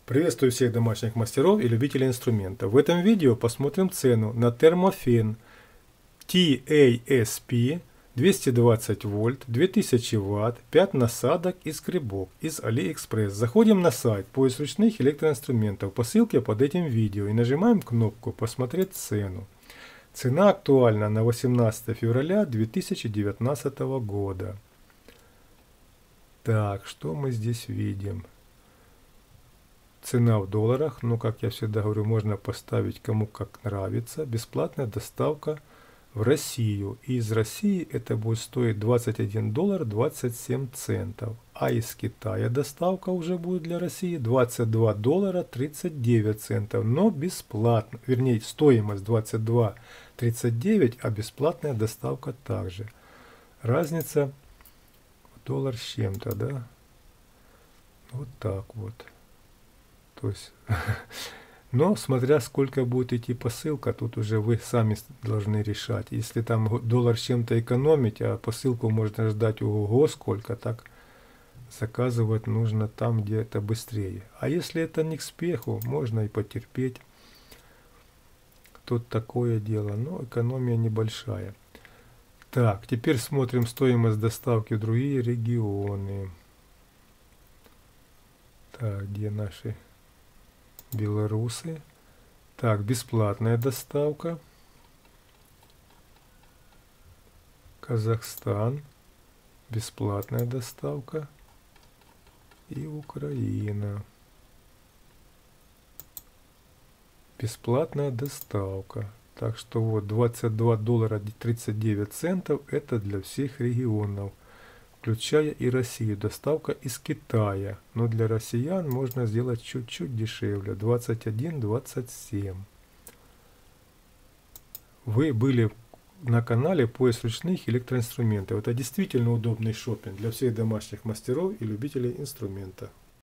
Приветствую всех домашних мастеров и любителей инструмента. В этом видео посмотрим цену на термофен TASP 220 вольт, 2000 ватт, 5 насадок и скребок из AliExpress. Заходим на сайт поиск ручных электроинструментов по ссылке под этим видео и нажимаем кнопку «Посмотреть цену». Цена актуальна на 18 февраля 2019 года. Так, что мы здесь видим? Цена в долларах, но как я всегда говорю, можно поставить кому как нравится. Бесплатная доставка в Россию. И из России это будет стоить 21 доллар 27 центов. А из Китая доставка уже будет для России 22 доллара 39 центов. Но бесплатно. Вернее, стоимость 22,39, а бесплатная доставка также. Разница в доллар с чем-то, да? Вот так вот. То есть, но смотря сколько будет идти посылка, тут уже вы сами должны решать. Если там доллар с чем-то экономить, а посылку можно ждать ого-го сколько, так заказывать нужно там, где это быстрее. А если это не к спеху, можно и потерпеть. Тут такое дело, но экономия небольшая. Так, теперь смотрим стоимость доставки в другие регионы. Так, где наши белорусы? Так, бесплатная доставка. Казахстан. Бесплатная доставка. И Украина. Бесплатная доставка. Так что вот 22 доллара 39 центов это для всех регионов, включая и Россию. Доставка из Китая. Но для россиян можно сделать чуть-чуть дешевле. 21,27. Вы были на канале поиск ручных электроинструментов. Это действительно удобный шопинг для всех домашних мастеров и любителей инструмента.